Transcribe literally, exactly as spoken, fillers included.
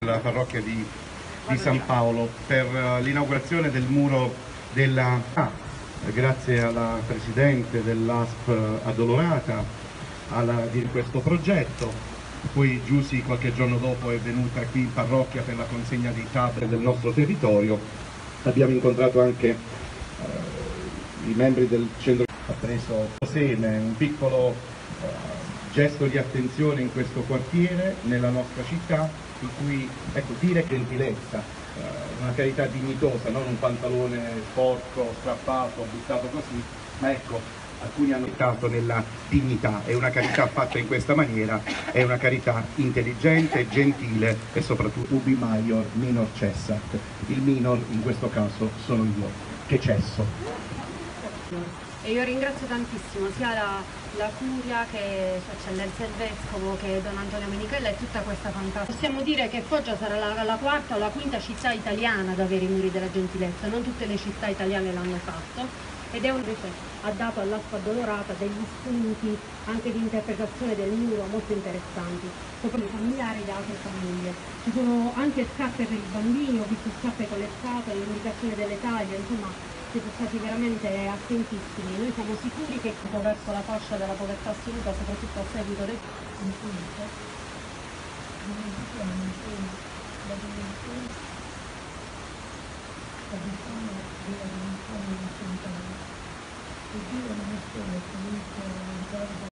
la parrocchia di, di San Paolo per l'inaugurazione del muro della ah, grazie alla Presidente dell'A S P Addolorata alla, di questo progetto. Poi Giusy qualche giorno dopo è venuta qui in parrocchia per la consegna dei tablet del nostro territorio. Abbiamo incontrato anche eh, i membri del centro, ha preso seme, un piccolo eh, gesto di attenzione in questo quartiere, nella nostra città, in cui, ecco, dire gentilezza, eh, una carità dignitosa, non un pantalone sporco, strappato, buttato così, ma ecco, alcuni hanno detto nella dignità, e una carità fatta in questa maniera è una carità intelligente, gentile e soprattutto ubi maior minor cessat. Il minor in questo caso sono io, che cesso. E io ringrazio tantissimo sia la, la Curia che Sua Eccellenza il Vescovo che Don Antonio Menichella e tutta questa fantastica. Possiamo dire che Foggia sarà la, la quarta o la quinta città italiana ad avere i muri della gentilezza, non tutte le città italiane l'hanno fatto. Ed è invece ha dato all'A S P Addolorata degli spunti anche di interpretazione del muro molto interessanti, soprattutto familiari da altre famiglie. Ci sono anche scarpe per i bambini, ho visto scarpe con le scatole, l'indicazione delle taglie, insomma siete stati veramente attentissimi. Noi siamo sicuri che verso la fascia della povertà assoluta, soprattutto a seguito del